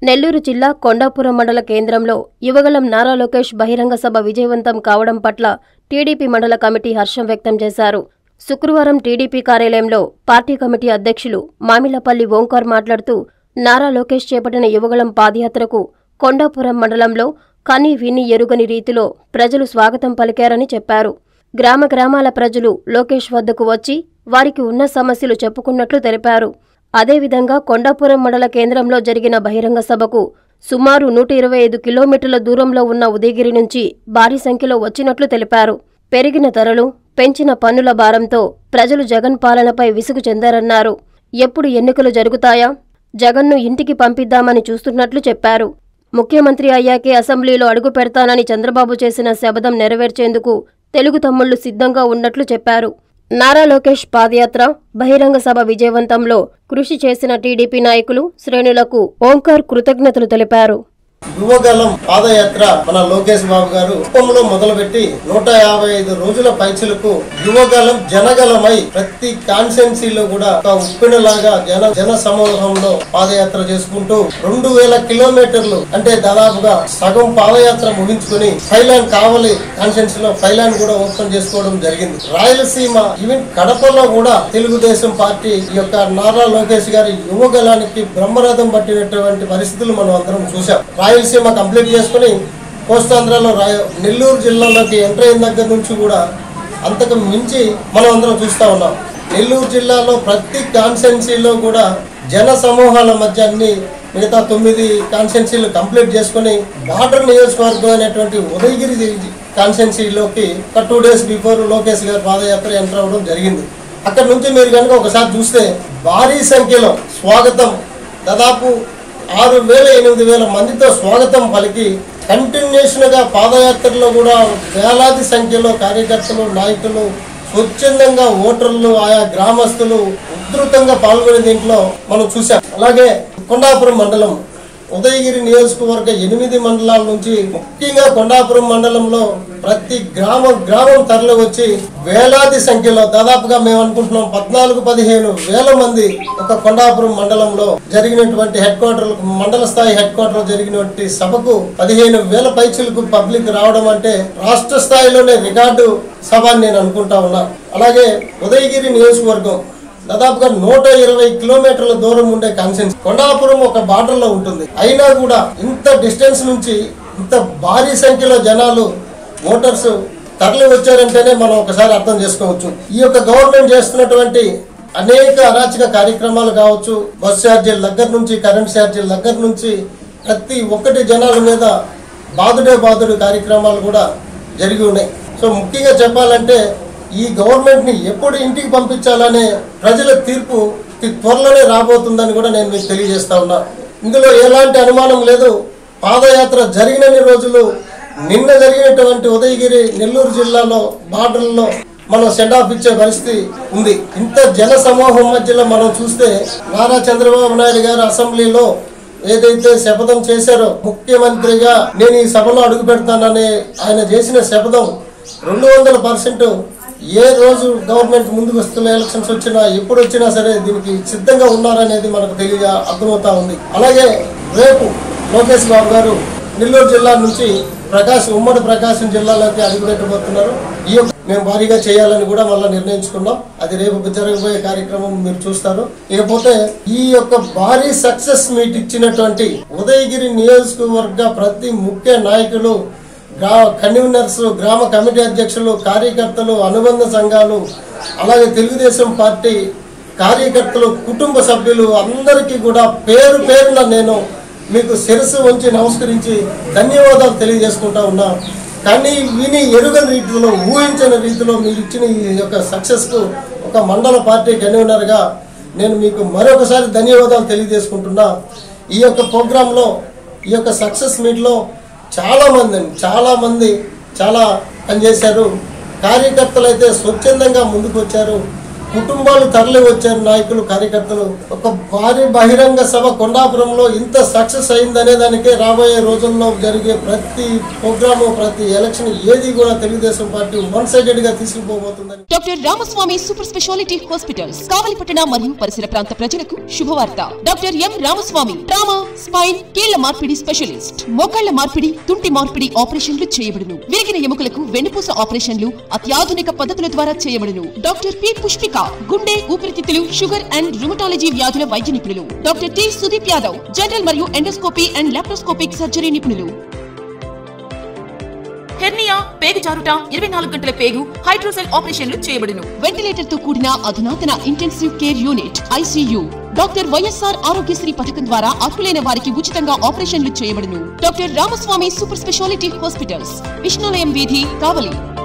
నెల్లూరు జిల్లా కొండాపురం మండల కేంద్రంలో యువగళం నారా లోకేష్ బహిరంగ సభ విజయవంతం కావడం పట్ల టీడీపీ మండల కమిటీ హర్షం వ్యక్తం చేశారు. శుక్రవారం టీడీపీ కార్యాలయంలో పార్టీ కమిటీ అధ్యక్షులు మామిళ్లపల్లి ఓంకార్ మాట్లాడుతూ నారా లోకేష్ చేపట్టిన యువగళం పాదయాత్రకు కొండాపురం మండలంలో కని విని ఎరుగని రీతిలో ప్రజలు స్వాగతం పలికారని చెప్పారు. గ్రామ గ్రామాల ప్రజలు లోకేష్ వద్దకు వచ్చి వారికి ఉన్న సమస్యలు చెప్పుకున్నట్లు తెలిపారు. అదేవిధంగా కొండాపురం మండల కేంద్రంలో జరిగిన బహిరంగ సభకు సుమారు 125 కిలోమీటర్ల దూరంలో ఉన్న ఉదయగిరి నుంచి భారీ సంఖ్యలో వచ్చినట్లు తెలిపారు. పెరిగిన ధరలు, పెంచిన పన్నుల భారంతో ప్రజలు జగన్ పాలనపై విసుగు చెందారన్నారు. ఎప్పుడు ఎన్నికలు జరుగుతాయా, జగన్ను ఇంటికి పంపిద్దామని చూస్తున్నట్లు చెప్పారు. ముఖ్యమంత్రి అయ్యాకే అసెంబ్లీలో అడుగు పెడతానని చంద్రబాబు చేసిన శపథం నెరవేర్చేందుకు తెలుగు తమ్ముళ్లు సిద్ధంగా ఉన్నట్లు చెప్పారు. నారా లోకేష్ పాదయాత్ర, బహిరంగ సభ విజయవంతంలో కృషి చేసిన టీడీపీ నాయకులు, శ్రేణులకు ఓంకార్ కృతజ్ఞతలు తెలిపారు. యువగళం పాదయాత్ర మన లోకేష్ బాబు గారు కుప్పంలో మొదలుపెట్టి 155 రోజుల పైచలకు యువగళం జనగలమై ప్రతి కాన్స్టిట్యున్సీలో కూడా ఒక ఉప్పినలాగా జన సమూహంలో పాదయాత్ర చేసుకుంటూ 2000 కిలోమీటర్లు అంటే దాదాపుగా సగం పాదయాత్ర ముగించుకుని ఫైలాన్ కావలి కాన్స్టిట్యున్సీలో ఫైలాన్ కూడా ఓపెన్ చేసుకోవడం జరిగింది. రాయలసీమ ఈవెన్ కడపలో కూడా తెలుగుదేశం పార్టీ ఈ యొక్క నారా లోకేష్ గారి యువగళానికి బ్రహ్మరథం పట్టినటువంటి పరిస్థితులు మనం అందరం చూసాం. రాయలసీమ కంప్లీట్ చేసుకుని కోస్తాంధ్రలో నెల్లూరు జిల్లాలోకి ఎంటర్ అయిన దగ్గర నుంచి కూడా అంతకు మించి మనం అందరం చూస్తూ ఉన్నాం. నెల్లూరు జిల్లాలో ప్రతి కాన్స్టిట్యున్సీలో కూడా జన సమూహాల మధ్య అన్ని మిగతా 9 కాన్స్టిట్యున్సీలు కంప్లీట్ చేసుకుని బార్డర్ నియోజకవర్గం అనేటువంటి ఉదయగిరి కాన్స్టిట్యున్సీలోకి 2 days బిఫోర్ లోకేష్ గారి పాదయాత్ర ఎంటర్ అవ్వడం జరిగింది. అక్కడ నుంచి మీరు కనుక ఒకసారి చూస్తే భారీ సంఖ్యలో స్వాగతం, దాదాపు 6,000-8,000 మందితో స్వాగతం పలికి కంటిన్యూషన్ గా పాదయాత్రలో కూడా వేలాది సంఖ్యలో కార్యకర్తలు, నాయకులు, స్వచ్ఛందంగా ఓటర్లు, ఆయా గ్రామస్తులు ఉధృతంగా పాల్గొనే దీంట్లో మనం చూసాం. అలాగే కొండాపురం మండలం, ఉదయగిరి నియోజకవర్గ 8 మండలాల నుంచి ముఖ్యంగా కొండాపురం మండలంలో ప్రతి గ్రామం తరలి వచ్చి వేలాది సంఖ్యలో దాదాపుగా మేము అనుకుంటున్నాం 14-15 వేల మంది ఒక కొండాపురం మండలంలో జరిగినటువంటి మండల స్థాయి హెడ్ క్వార్టర్ జరిగినటువంటి సభకు 15,000 పైచులకు పబ్లిక్ రావడం అంటే రాష్ట్ర స్థాయిలోనే రికార్డు సభ అని నేను అనుకుంటా ఉన్నా. అలాగే ఉదయగిరి నియోజకవర్గం దాదాపుగా 120 కిలోమీటర్ల దూరం ఉండే కాన్స్టిట్యున్సీ కొండాపురం ఒక బార్డర్ లో ఉంటుంది. అయినా కూడా ఇంత డిస్టెన్స్ నుంచి ఇంత భారీ సంఖ్యలో జనాలు, ఓటర్స్ తరలి వచ్చారంటేనే మనం ఒకసారి అర్థం చేసుకోవచ్చు. ఈ యొక్క గవర్నమెంట్ చేస్తున్నటువంటి అనేక అరాచక కార్యక్రమాలు కావచ్చు, బస్ ఛార్జీల దగ్గర నుంచి, కరెంట్ ఛార్జీల దగ్గర నుంచి ప్రతి ఒక్కటి జనాల మీద బాదుడు కార్యక్రమాలు కూడా జరిగి ఉన్నాయి. సో ముఖ్యంగా చెప్పాలంటే ఈ గవర్నమెంట్ ని ఎప్పుడు ఇంటికి పంపించాలనే ప్రజల తీర్పు త్వరలోనే రాబోతుందని కూడా నేను మీకు తెలియజేస్తా ఉన్నా. ఇందులో ఎలాంటి అనుమానం లేదు. పాదయాత్ర జరిగినన్ని రోజులు నిన్న జరిగినటువంటి ఉదయగిరి నెల్లూరు జిల్లాలో బార్డర్లో మనం సెండ్ ఆఫ్ ఇచ్చే పరిస్థితి ఉంది. ఇంత జన సమూహం మధ్యలో మనం చూస్తే నారా చంద్రబాబు నాయుడు గారు అసెంబ్లీలో ఏదైతే శపథం చేశారో, ముఖ్యమంత్రిగా నేను ఈ సభలో అడుగు పెడతానని ఆయన చేసిన శపథం 200% ఏ రోజు గవర్నమెంట్ ముందుకు వస్తున్న ఎలక్షన్స్ వచ్చినా, ఎప్పుడు వచ్చినా సరే దీనికి సిద్ధంగా ఉన్నారనేది మనకు అర్థమవుతా ఉంది. అలాగే రేపు లోకేష్ బాబు గారు నెల్లూరు జిల్లా నుంచి ఉమ్మడి ప్రకాశం జిల్లాలోకి అడుగుపెట్టబోతున్నారు. ఈ యొక్క మేము భారీగా చేయాలని కూడా మళ్ళీ నిర్ణయించుకున్నాం. అది రేపు జరగబోయే కార్యక్రమం మీరు చూస్తారు. ఇకపోతే ఈ యొక్క భారీ సక్సెస్ మీట్ ఇచ్చినటువంటి ఉదయగిరి నియోజకవర్గ ప్రతి ముఖ్య నాయకులు, కన్వీనర్స్, గ్రామ కమిటీ అధ్యక్షులు, కార్యకర్తలు, అనుబంధ సంఘాలు, అలాగే తెలుగుదేశం పార్టీ కార్యకర్తలు, కుటుంబ సభ్యులు అందరికీ కూడా పేరు పేరున నేను మీకు శిరస్సు వంచి నమస్కరించి ధన్యవాదాలు తెలియజేసుకుంటా ఉన్నా. కానీ విని ఎరుగని రీతిలో, ఊహించని రీతిలో మీరు ఇచ్చిన ఈ యొక్క సక్సెస్కు ఒక మండల పార్టీ కన్వీనర్గా నేను మీకు మరొకసారి ధన్యవాదాలు తెలియజేసుకుంటున్నా. ఈ యొక్క ప్రోగ్రాంలో, ఈ యొక్క సక్సెస్ మీట్లో చాలా మంది చాలా పనిచేశారు. కార్యకర్తలు అయితే స్వచ్ఛందంగా ముందుకు వచ్చారు. కుటుంబాలు తరలి వచ్చారు, నాయకులు కార్యకర్తలు. ఒక భారీ బహిరంగ సభ కొండాపురంలో ఇంత సక్సెస్ అయిందనే దానికే రాబోయే రోజుల్లో జరిగే ప్రతి ప్రోగ్రాము, ప్రతి ఎలక్షన్ ఏది కూడా తెలుగుదేశం పార్టీ వన్ సైడెడ్ గా తీసుకుపోబోతుందని. Doctor Ramaswamy super speciality hospitals కావలిపట్టణ మరియు పరిసర ప్రాంత ప్రజలకు శుభవార్త. Doctor M Ramaswamy trauma, spine, కీళ్ల మార్పిడి స్పెషలిస్ట్. మోకాళ్ల మార్పిడి, తుంటి మార్పిడి ఆపరేషన్లు చేయబడును. విరిగిన ఎముకలకు వెన్నుపూస ఆపరేషన్లు అత్యాధునిక పద్ధతుల ద్వారా చేయబడును. డాక్టర్ పి పుష్పిక గుండె, ఊపిరితిత్తులు, షుగర్ అండ్ రుమటాలజీ వ్యాధుల వైద్య నిపుణులు. Doctor T Sudeep Yadav general మరియు ఎండోస్కోపీ అండ్ లాప్రోస్కోపిక్ సర్జరీ నిపుణులు. హెర్నియా, పేగు జారుట, 24 గంటల పేగు, హైడ్రోసెల్ ఆపరేషన్లు చేయబడును. వెంటిలేటర్ తో కూడిన అధునాతన intensive care unit ICU. Doctor YSR Aarogyasri పథకం ద్వారా అర్హులైన వారికి ఉచితంగా ఆపరేషన్లు చేయబడును. Doctor Ramaswamy super speciality hospitals, Vishnulayam వీధి, కావలి.